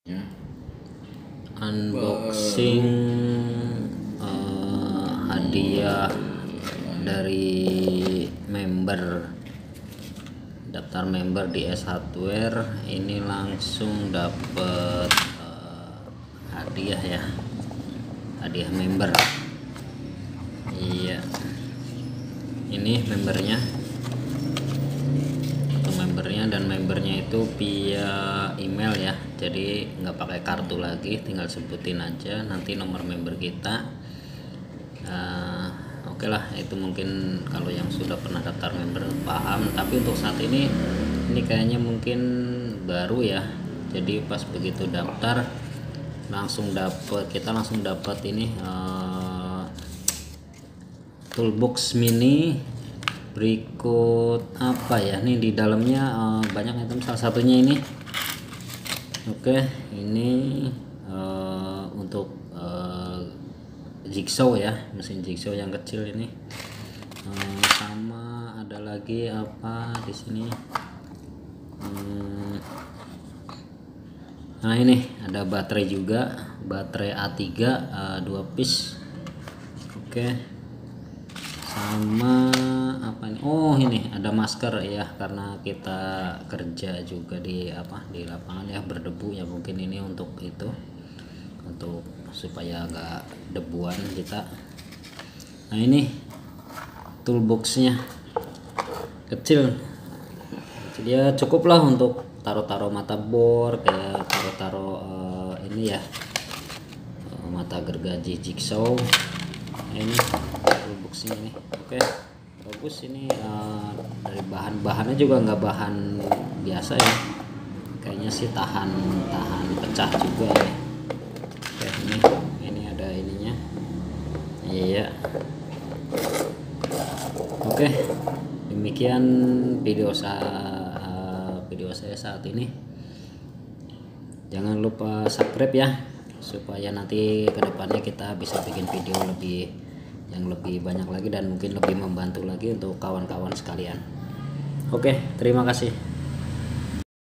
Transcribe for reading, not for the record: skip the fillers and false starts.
Unboxing hadiah dari daftar member di S Hardware. Ini langsung dapet hadiah ya, hadiah member. Iya, ini membernya dan membernya itu via email ya, jadi nggak pakai kartu lagi, tinggal sebutin aja nanti nomor member kita. Oke lah, itu mungkin kalau yang sudah pernah daftar member paham, tapi untuk saat ini kayaknya mungkin baru ya. Jadi pas begitu daftar kita langsung dapat ini toolbox mini. Berikut apa ya, nih di dalamnya banyak item, salah satunya ini. Oke, ini untuk jigsaw ya, mesin jigsaw yang kecil ini. Sama ada lagi apa di sini, nah ini ada baterai juga, baterai A3 2 piece. Oke, sama apa ini, oh ini ada masker ya, karena kita kerja juga di lapangan ya, berdebu ya, mungkin ini untuk supaya agak debuan kita. Nah ini toolboxnya kecil, dia cukup lah untuk taruh-taruh mata bor, kayak taruh-taruh ini ya, mata gergaji jigsaw. Ini toolboxnya ini. Oke, bagus ini. Dari bahannya juga nggak bahan biasa ya, kayaknya sih tahan pecah juga ya. Oke, ini ada ininya. Iya. Oke, demikian video saya saat ini. Jangan lupa subscribe ya, supaya nanti kedepannya kita bisa bikin video yang lebih banyak lagi dan mungkin lebih membantu lagi untuk kawan-kawan sekalian. Oke, terima kasih.